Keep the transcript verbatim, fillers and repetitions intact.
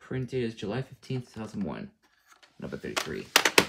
Print date is July fifteenth, two thousand one. Number thirty-three.